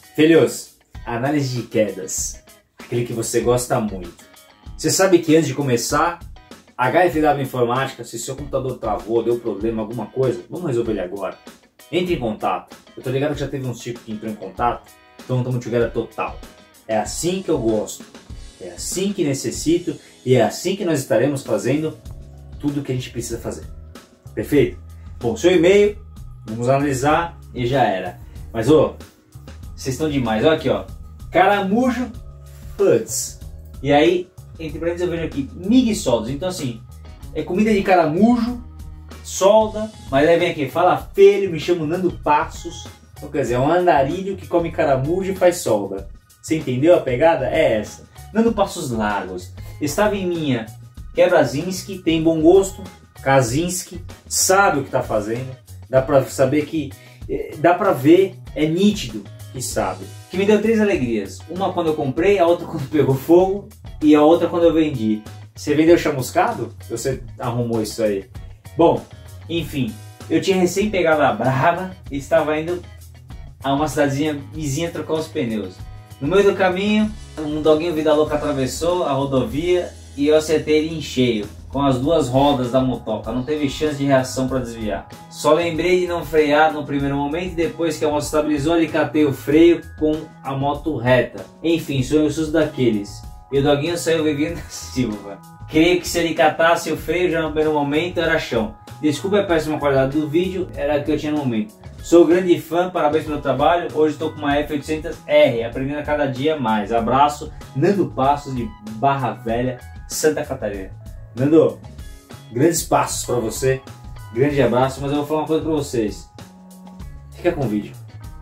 Filhos, análise de quedas, aquele que você gosta muito. Você sabe que antes de começar, HFW Informática, se seu computador travou, deu problema, alguma coisa, vamos resolver ele agora. Entre em contato. Eu tô ligado que já teve uns tipos que entrou em contato, então estamos together total. É assim que eu gosto, é assim que necessito e é assim que nós estaremos fazendo tudo o que a gente precisa fazer. Perfeito? Bom, seu e-mail, vamos analisar e já era. Mas vocês estão demais, olha aqui ó, Caramujo Foods. E aí, entre parênteses eu vejo aqui, mig soldas, então assim, é comida de caramujo, solda, mas aí vem aqui, fala feio, me chamo Nando Passos, então quer dizer, é um andarilho que come caramujo e faz solda. Você entendeu a pegada? É essa. Nando Passos Largos, estava em minha Quebrazinski, tem bom gosto, Kazinski, sabe o que está fazendo, dá pra saber que, dá pra ver, é nítido que sabe. Que me deu 3 alegrias, uma quando eu comprei, a outra quando pegou fogo e a outra quando eu vendi. Você vendeu chamuscado? Você arrumou isso aí? Bom, enfim, eu tinha recém pegado a brava e estava indo a uma cidadezinha vizinha trocar os pneus. No meio do caminho, um doguinho vida louca atravessou a rodovia e eu acertei ele em cheio, com as 2 rodas da motoca, não teve chance de reação para desviar. Só lembrei de não frear no primeiro momento e depois que a moto estabilizou, ele catei o freio com a moto reta. Enfim, sou um susto daqueles. E o doguinho saiu vivendo da Silva. Creio que se ele catasse o freio já no primeiro momento era chão. Desculpa a péssima qualidade do vídeo, era a que eu tinha no momento. Sou grande fã, parabéns pelo trabalho. Hoje estou com uma F800R, aprendendo a cada dia mais. Abraço, Nando Passos de Barra Velha, Santa Catarina. Nando, grandes passos para você, grande abraço, mas eu vou falar uma coisa para vocês. Fica com o vídeo.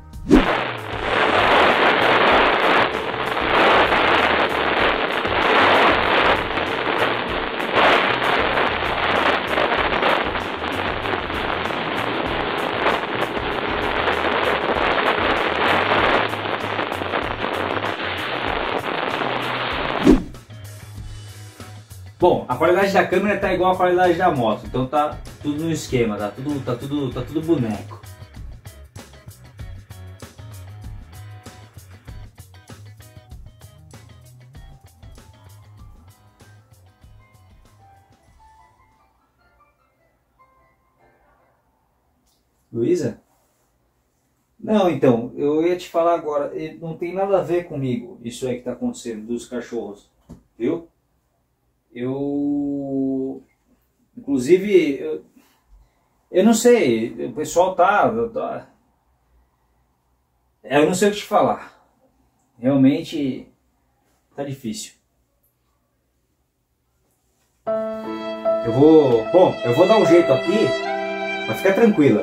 Bom, a qualidade da câmera tá igual a qualidade da moto, então tá tudo no esquema, tá tudo boneco. Luísa? Não, então, eu ia te falar agora, não tem nada a ver comigo isso aí que tá acontecendo dos cachorros, viu? Inclusive, eu não sei, o pessoal eu não sei o que te falar, realmente tá difícil. Eu vou dar um jeito aqui, mas fica tranquila.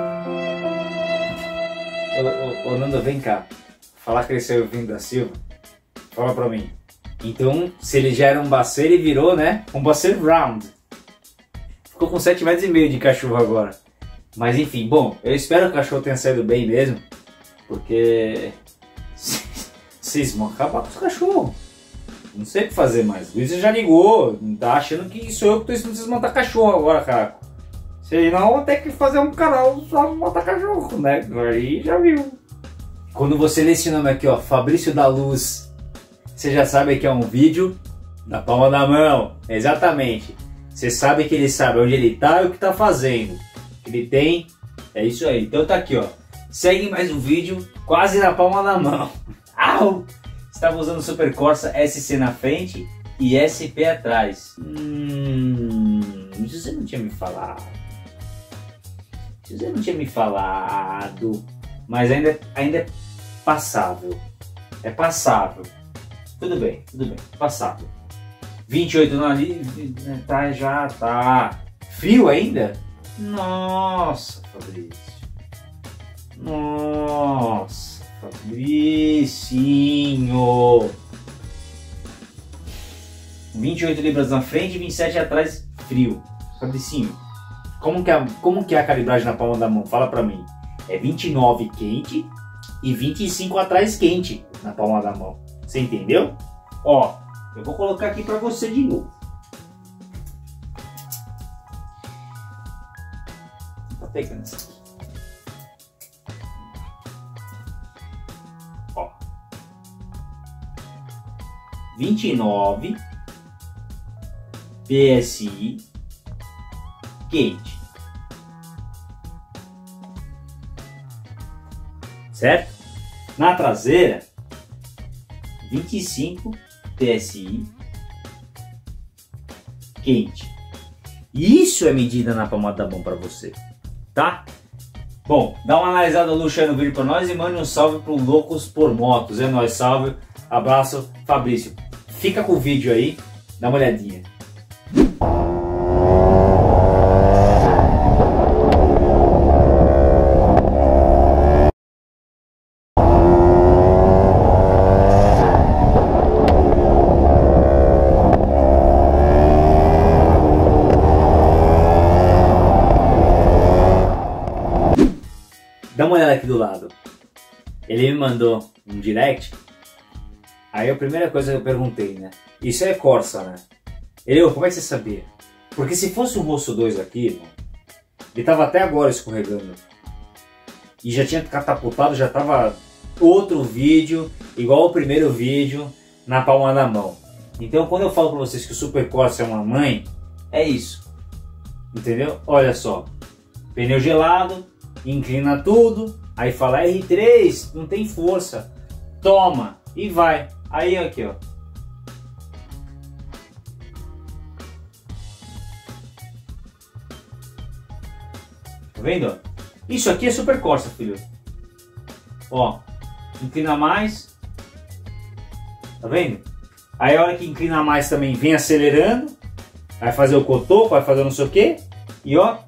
Ô Nando, vem cá, falar que ele saiu vindo da Silva, fala pra mim. Então, se ele já era um Basset, ele virou, né, um Basset Round. Ficou com 7,5 metros de cachorro agora. Mas enfim, bom, eu espero que o cachorro tenha saído bem mesmo. Porque vocês vão acabar com os cachorros. Não sei o que fazer mais. O Luiz já ligou, tá achando que sou eu que estou ensinando vocês a montar cachorro agora, cara. Senão vou ter que fazer um canal só pra montar cachorro, né? Aí já viu. Quando você lê esse nome aqui, ó, Fabrício da Luz, você já sabe que é um vídeo na palma da mão, exatamente. Você sabe que ele sabe onde ele está e o que está fazendo. Ele tem, é isso aí. Então tá aqui, ó. Segue mais um vídeo quase na palma da mão. Au! Estava usando o Super Corsa SC na frente e SP atrás. Você não tinha me falado. Você não tinha me falado. Mas ainda é passável. É passável. Tudo bem, passável. 28 no ali, tá, já tá. Frio ainda? Nossa, Fabrício. Nossa, Fabricinho. 28 libras na frente e 27 atrás, frio. Fabricinho, como que é a calibragem na palma da mão? Fala pra mim. É 29 quente e 25 atrás quente na palma da mão. Você entendeu? Ó, eu vou colocar aqui para você de novo. Tá pegando isso aqui. Ó. 29 PSI quente. Certo? Na traseira, 25 PSI quente. Isso é medida na palma da mão para você, tá? Bom, dá uma analisada luxo aí no vídeo para nós e mande um salve pro Loucos por Motos. É nóis, salve, abraço, Fabrício. Fica com o vídeo aí, dá uma olhadinha. Dá uma olhada aqui do lado. Ele me mandou um direct. Aí a primeira coisa que eu perguntei, né? Isso é Corsa, né? Ele, como é que você sabia? Porque se fosse um Rosso 2 aqui, irmão, ele tava até agora escorregando. E já tinha catapultado, já tava outro vídeo, igual o primeiro vídeo, na palma da mão. Então quando eu falo pra vocês que o Super Corsa é uma mãe, é isso. Entendeu? Olha só. Pneu gelado, inclina tudo, aí fala R3, não tem força. Toma, e vai. Aí aqui, ó. Tá vendo? Isso aqui é Super Corsa, filho. Ó, inclina mais. Tá vendo? Aí a hora que inclina mais também vem acelerando. Vai fazer o cotoco, vai fazer não sei o que. E ó,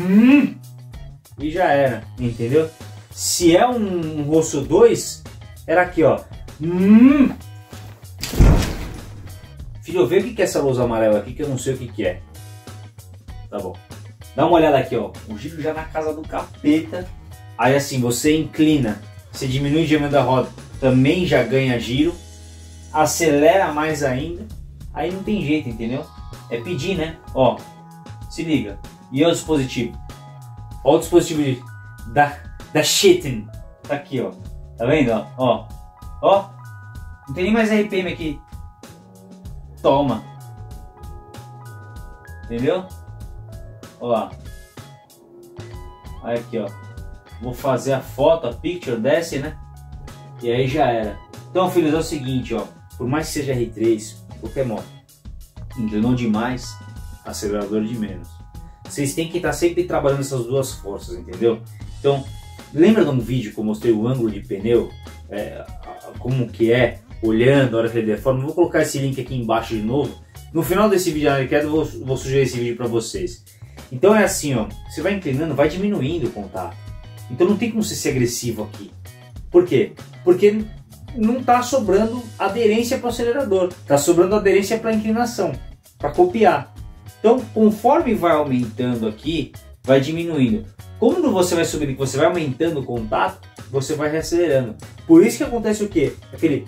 e já era, entendeu? Se é um Rosso 2, era aqui, ó. Filho, vê o que é essa luz amarela aqui que eu não sei o que é. Tá bom. Dá uma olhada aqui, ó. O giro já na casa do capeta. Aí assim, você inclina, você diminui o diâmetro da roda, também já ganha giro. Acelera mais ainda. Aí não tem jeito, entendeu? É pedir, né? Ó, se liga. E olha o dispositivo. Olha o dispositivo da Shitten. Tá aqui, ó. Tá vendo? Ó. Ó. Não tem nem mais RPM aqui. Toma. Entendeu? Olha lá. Aí aqui, ó. Vou fazer a foto, a picture, desce, né? E aí já era. Então, filhos, é o seguinte, ó. Por mais que seja R3, qualquer moto, inclinou demais, acelerador de menos. Vocês têm que estar sempre trabalhando essas duas forças, entendeu? Então, lembra de um vídeo que eu mostrei o ângulo de pneu? Como que é, olhando, a hora que ele deforma. Vou colocar esse link aqui embaixo de novo. No final desse vídeo eu vou sugerir esse vídeo para vocês. Então é assim, ó. Você vai inclinando, vai diminuindo o contato. Então não tem como você ser agressivo aqui. Por quê? Porque não está sobrando aderência para o acelerador. Está sobrando aderência para a inclinação, para copiar. Então, conforme vai aumentando aqui, vai diminuindo. Quando você vai subindo, que você vai aumentando o contato, você vai reacelerando. Por isso que acontece o quê? Aquele...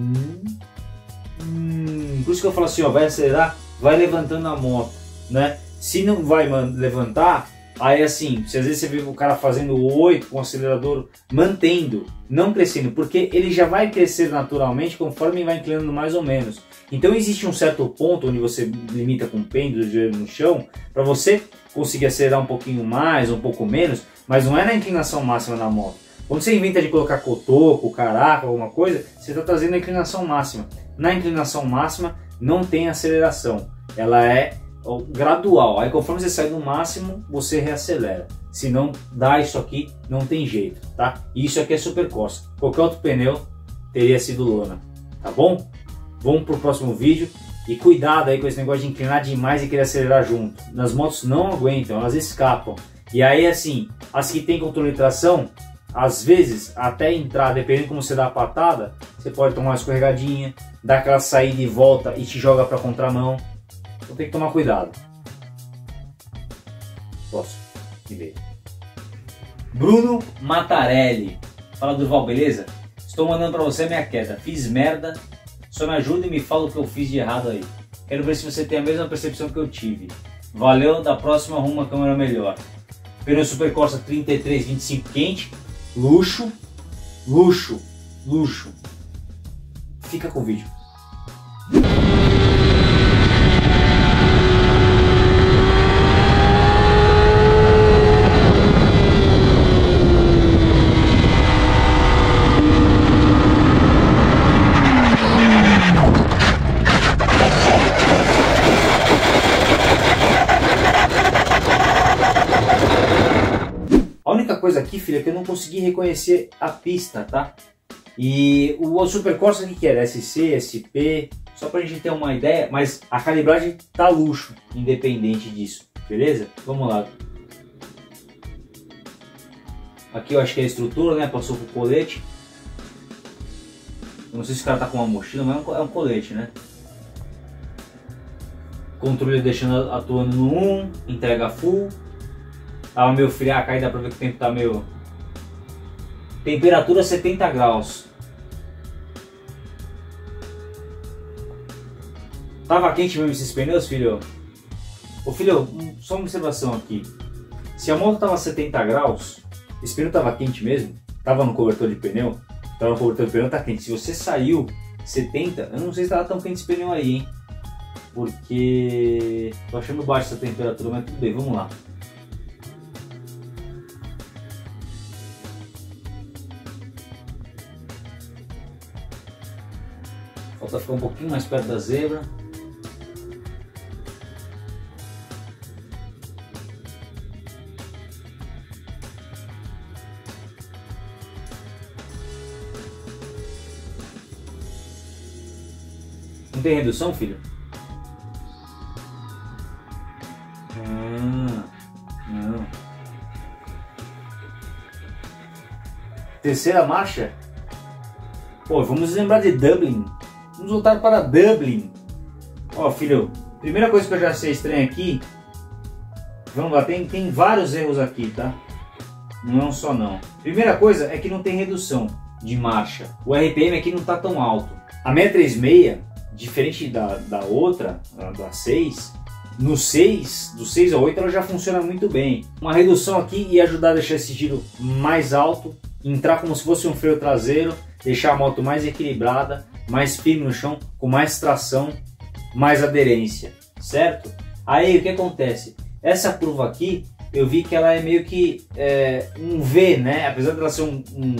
Por isso que eu falo assim, ó, vai acelerar, vai levantando a moto, né? Se não vai levantar, aí assim, se às vezes você vê o cara fazendo 8 com o acelerador, mantendo, não crescendo, porque ele já vai crescer naturalmente conforme vai inclinando mais ou menos. Então existe um certo ponto onde você limita com o pêndulo de joelho no chão, para você conseguir acelerar um pouquinho mais, um pouco menos, mas não é na inclinação máxima da moto. Quando você inventa de colocar cotoco, caraca, alguma coisa, você está trazendo a inclinação máxima. Na inclinação máxima não tem aceleração, ela é gradual. Aí conforme você sai do máximo, você reacelera. Se não dá isso aqui, não tem jeito, tá? Isso aqui é Super Corsa. Qualquer outro pneu teria sido lona, tá bom? Vamos pro próximo vídeo. E cuidado aí com esse negócio de inclinar demais e querer acelerar junto. Nas motos não aguentam, elas escapam. E aí assim, as que tem controle de tração, às vezes até entrar, dependendo de como você dá a patada, você pode tomar uma escorregadinha, dar aquela saída e volta e te joga para contramão. Então tem que tomar cuidado. Próximo. Bruno Matarelli. Fala, Durval, beleza? Estou mandando para você a minha queda. Fiz merda. Só me ajuda e me fala o que eu fiz de errado aí. Quero ver se você tem a mesma percepção que eu tive. Valeu, da próxima arruma uma câmera melhor. Pneu Super Corsa 33, 25 quente. Luxo. Luxo. luxo. Fica com o vídeo. A única coisa aqui, filha, é que eu não consegui reconhecer a pista, tá? E o Super Corsa, o que era? SC, SP, só pra gente ter uma ideia, mas a calibragem tá luxo, independente disso, beleza? Vamos lá. Aqui eu acho que é a estrutura, né? Passou com o colete. Eu não sei se o cara tá com uma mochila, mas é um colete, né? Controle deixando atuando no 1, entrega full. Tava meio frio, a caída dá pra ver que o tempo tá meio... Temperatura 70 graus. Tava quente mesmo esses pneus, filho? Ô filho, só uma observação aqui. Se a moto tava 70 graus, esse pneu tava quente mesmo? Tava no cobertor de pneu? Tava no cobertor de pneu, tá quente. Se você saiu 70, eu não sei se tava tão quente esse pneu aí, hein? Porque... tô achando baixa essa temperatura, mas tudo bem, vamos lá. Falta ficar um pouquinho mais perto da zebra. Não tem redução, filho? Não. Terceira marcha? Pô, vamos lembrar de Dublin. Vamos voltar para Dublin. Ó, filho, primeira coisa que eu já achei estranha aqui. Vamos lá, tem vários erros aqui, tá? Não é um só não. Primeira coisa é que não tem redução de marcha. O RPM aqui não tá tão alto. A 636, diferente da outra, da 6, no 6, do 6 ao 8 ela já funciona muito bem. Uma redução aqui ia ajudar a deixar esse giro mais alto, entrar como se fosse um freio traseiro, deixar a moto mais equilibrada, mais firme no chão, com mais tração, mais aderência, certo? Aí o que acontece? Essa curva aqui, eu vi que ela é meio que um V, né? Apesar de ela ser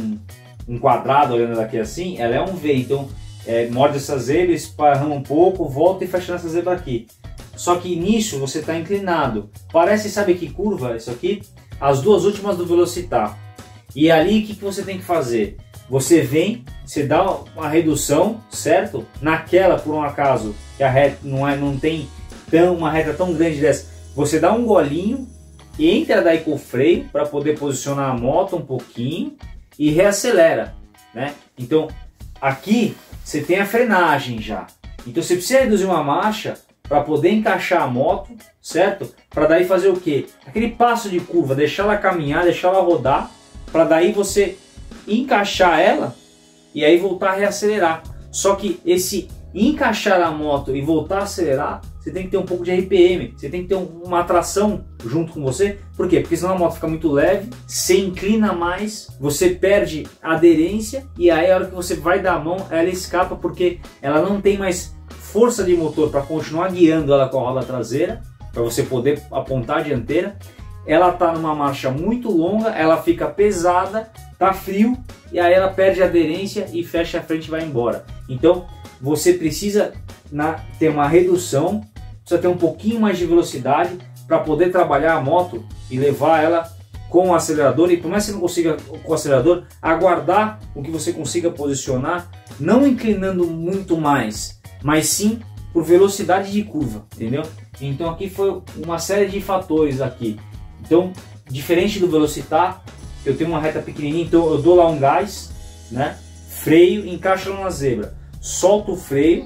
um quadrado olhando daqui assim, ela é um V, então morde essa zebra, esparrama um pouco, volta e fecha nessa zebra aqui. Só que nisso você está inclinado. Parece, sabe que curva isso aqui? As duas últimas do Velocitar. E ali o que você tem que fazer? Você vem, você dá uma redução, certo? Naquela, por um acaso, que a reta não tem uma reta tão grande dessa, você dá um golinho, entra daí com o freio para poder posicionar a moto um pouquinho e reacelera, né? Então aqui você tem a frenagem já. Então você precisa reduzir uma marcha para poder encaixar a moto, certo? Para daí fazer o quê? Aquele passo de curva, deixar ela caminhar, deixar ela rodar, para daí você encaixar ela e aí voltar a reacelerar. Só que esse encaixar a moto e voltar a acelerar, você tem que ter um pouco de RPM, você tem que ter uma tração junto com você. Por quê? Porque senão a moto fica muito leve, você inclina mais, você perde aderência e aí a hora que você vai dar a mão, ela escapa porque ela não tem mais força de motor para continuar guiando ela com a roda traseira, para você poder apontar a dianteira. Ela está numa marcha muito longa, ela fica pesada, tá frio e aí ela perde a aderência e fecha a frente e vai embora. Então você precisa ter uma redução, precisa ter um pouquinho mais de velocidade para poder trabalhar a moto e levar ela com o acelerador. E por mais que você não consiga com o acelerador, aguardar o que você consiga posicionar, não inclinando muito mais, mas sim por velocidade de curva, entendeu? Então aqui foi uma série de fatores aqui. Então, diferente do Velocitar, eu tenho uma reta pequenininha, então eu dou lá um gás, né? Freio, encaixo lá na zebra, solto o freio,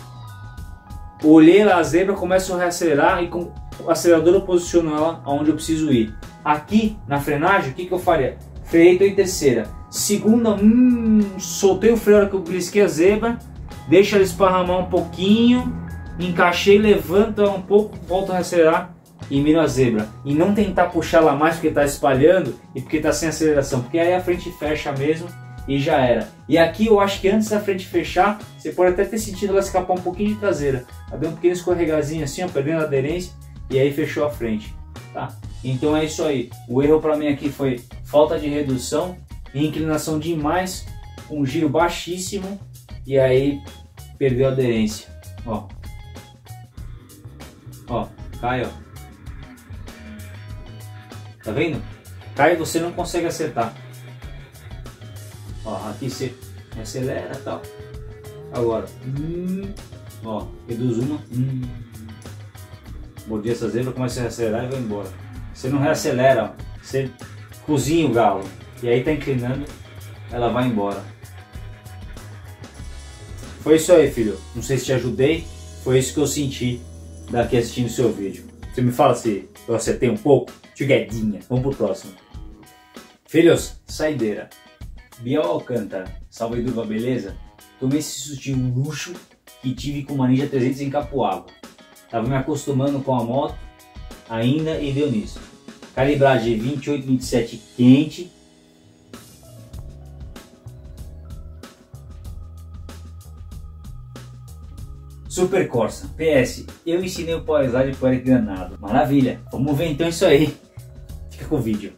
olhei lá a zebra, começo a reacelerar e com o acelerador eu posiciono ela onde eu preciso ir. Aqui na frenagem, o que eu faria? Freiei, estou em terceira. Segunda, soltei o freio na hora que eu brisquei a zebra, deixo ela esparramar um pouquinho, encaixei, levanto ela um pouco, volto a reacelerar e miro a zebra. E não tentar puxar ela mais porque está espalhando e porque está sem aceleração, porque aí a frente fecha mesmo e já era. E aqui eu acho que antes da frente fechar, você pode até ter sentido ela escapar um pouquinho de traseira. Ela deu um pequeno escorregazinho assim, ó, perdendo a aderência, e aí fechou a frente, tá? Então é isso aí. O erro para mim aqui foi falta de redução e inclinação demais, um giro baixíssimo, e aí perdeu a aderência. Ó, ó, cai, ó. Tá vendo? Cai e você não consegue acertar. Ó, aqui você acelera e tal. Agora, ó, reduz uma. Mordi essa zebra, começa a acelerar e vai embora. Você não reacelera, ó. Você cozinha o galo. E aí tá inclinando, ela vai embora. Foi isso aí, filho. Não sei se te ajudei. Foi isso que eu senti daqui assistindo o seu vídeo. Você me fala se eu acertei um pouco? Tchuguedinha. Vamos pro próximo. Filhos, saideira. Biel Alcântara, salve Durva, beleza? Tomei esse sustinho luxo que tive com uma Ninja 300 em Capuava. Tava me acostumando com a moto ainda e deu nisso. Calibragem 28-27 quente. Super Corsa. PS, eu ensinei o Power Slide pro Eric Granado. Maravilha, vamos ver então isso aí. Fica com o vídeo.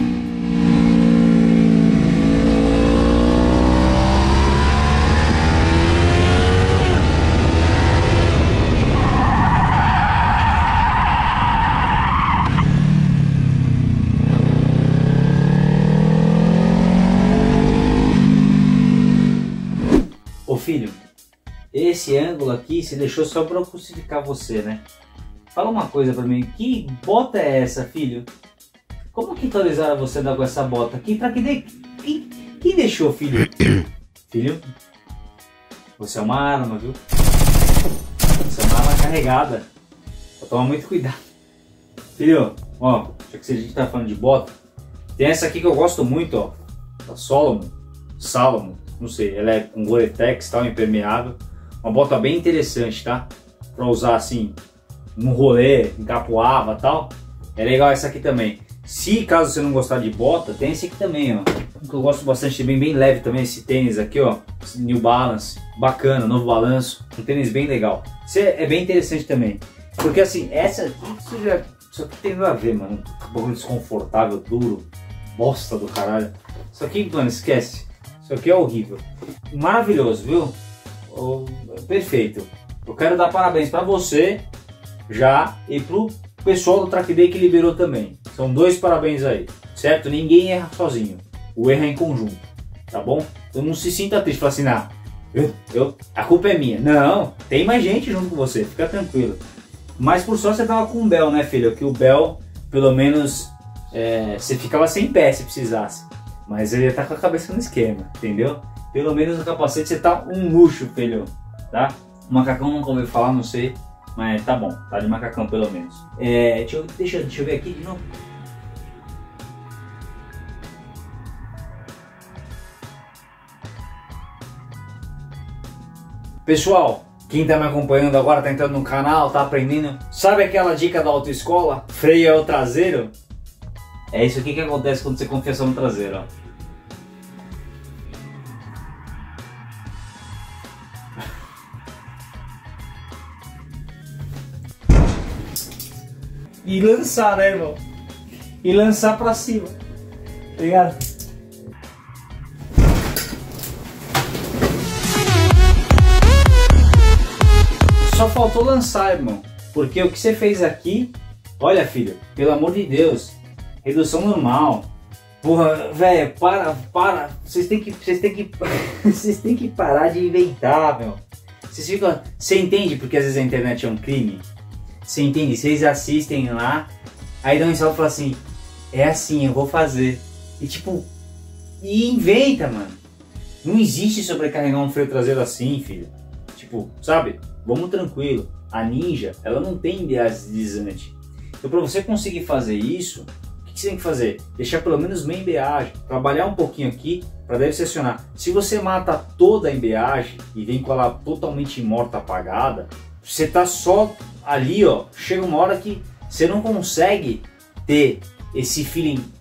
Ô filho, esse ângulo aqui você deixou só para eu crucificar você, né? Fala uma coisa pra mim, que bota é essa, filho? Como que autorizaram você a dar com essa bota aqui? Pra que quem deixou, filho? Filho, você é uma arma, viu? Você é uma arma carregada. Vou tomar muito cuidado. Filho, ó, já que a gente tá falando de bota, tem essa aqui que eu gosto muito, ó, da Salomon, não sei, ela é com Gore-Tex, tal, impermeável. Uma bota bem interessante, tá? Pra usar assim, num rolê, em Capuava e tal. É legal essa aqui também. Se caso você não gostar de bota, tem esse aqui também, ó. Que eu gosto bastante também, bem leve também, esse tênis aqui, ó. Esse New Balance, bacana, novo balanço. Um tênis bem legal. Esse é bem interessante também. Porque assim, essa aqui, isso aqui tem nada a ver, mano. Um pouco desconfortável, duro, bosta do caralho. Isso aqui, mano, esquece. Isso aqui é horrível. Maravilhoso, viu? Perfeito. Eu quero dar parabéns para você já e pro pessoal do Track Day que liberou também. São dois parabéns aí, certo? Ninguém erra sozinho. O erro é em conjunto, tá bom? Então não se sinta triste, fala assim, a culpa é minha. Não, tem mais gente junto com você, fica tranquilo. Mas por sorte você tava com o Bel, né, filho? Que o Bel, pelo menos, você ficava sem pé se precisasse. Mas ele tá com a cabeça no esquema, entendeu? Pelo menos no capacete você tá um luxo, filho, tá? O macacão nunca ouviu falar, não sei, mas tá bom, tá de macacão pelo menos. Deixa eu ver aqui de novo. Pessoal, quem tá me acompanhando agora, tá entrando no canal, tá aprendendo, sabe aquela dica da autoescola? Freio é o traseiro? É isso aqui que acontece quando você confia só no traseiro, ó. E lançar, né, irmão? E lançar pra cima, tá ligado? Só faltou lançar, irmão. Porque o que você fez aqui, olha, filho, pelo amor de Deus, redução normal. Porra, velho, para. Vocês têm que parar de inventar, meu. Você entende porque às vezes a internet é um crime? Você entende? Vocês assistem lá, aí dão um salve e falam assim, é assim, eu vou fazer. E tipo, inventa, mano. Não existe sobrecarregar um freio traseiro assim, filho. Tipo, sabe? Vamos tranquilo. A Ninja, ela não tem embreagem deslizante. Então pra você conseguir fazer isso, o que você tem que fazer? Deixar pelo menos meia embreagem, trabalhar um pouquinho aqui para daí você acionar. Se você mata toda a embreagem e vem com ela totalmente morta, apagada, você tá só ali, ó, chega uma hora que você não consegue ter esse feeling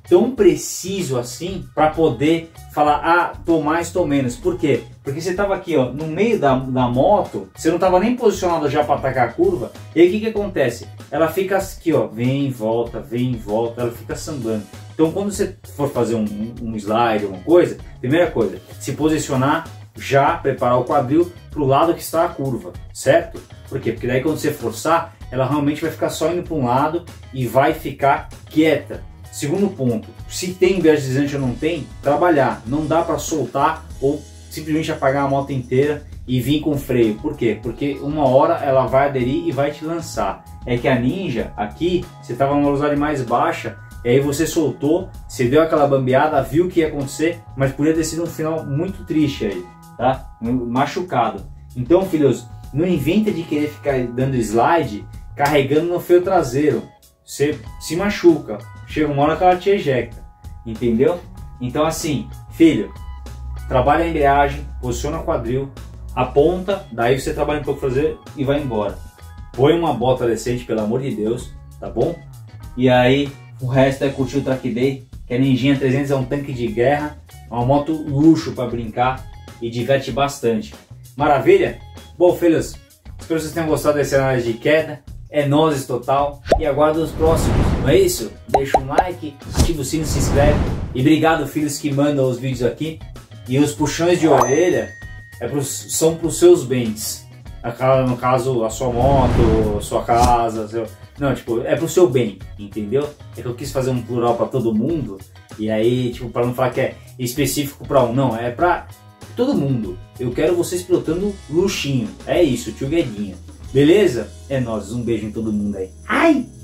tão preciso assim para poder falar, ah, tô mais, tô menos. Por quê? Porque você tava aqui, ó, no meio da moto, você não tava nem posicionado já para atacar a curva, e aí o que que acontece? Ela fica aqui, ó, vem e volta, ela fica sambando. Então quando você for fazer um slide, uma coisa, primeira coisa, se posicionar, já preparar o quadril para o lado que está a curva, certo? Por quê? Porque daí quando você forçar, ela realmente vai ficar só indo para um lado e vai ficar quieta. Segundo ponto, se tem viés deslizante ou não tem, trabalhar. Não dá para soltar ou simplesmente apagar a moto inteira e vir com freio. Por quê? Porque uma hora ela vai aderir e vai te lançar. É que a Ninja, aqui, você estava numa velocidade mais baixa, e aí você soltou, você deu aquela bambeada, viu o que ia acontecer, mas podia ter sido um final muito triste aí, tá? Machucado. Então, filhos, não inventa de querer ficar dando slide carregando no freio traseiro. Você se machuca. Chega uma hora que ela te ejecta, entendeu? Então assim, filho, trabalha a embreagem, posiciona o quadril, aponta, daí você trabalha um pouco fazer e vai embora. Põe uma bota decente, pelo amor de Deus, tá bom? E aí o resto é curtir o Track Day, que a Ninjinha 300 é um tanque de guerra, uma moto luxo para brincar e diverte bastante. Maravilha? Bom, filhos, espero que vocês tenham gostado dessa análise de queda. É nozes total e aguardo os próximos, não é isso? Deixa um like, ativa o sino, se inscreve. E obrigado, filhos que mandam os vídeos aqui. E os puxões de orelha são para os seus bens. No caso, a sua moto, a sua casa, não, tipo, é pro seu bem, entendeu? É que eu quis fazer um plural para todo mundo. E aí, tipo, para não falar que é específico para um, não, é para todo mundo. Eu quero vocês pilotando luxinho. É isso, tio Guedinha. Beleza? É nóis, um beijo em todo mundo aí. Ai!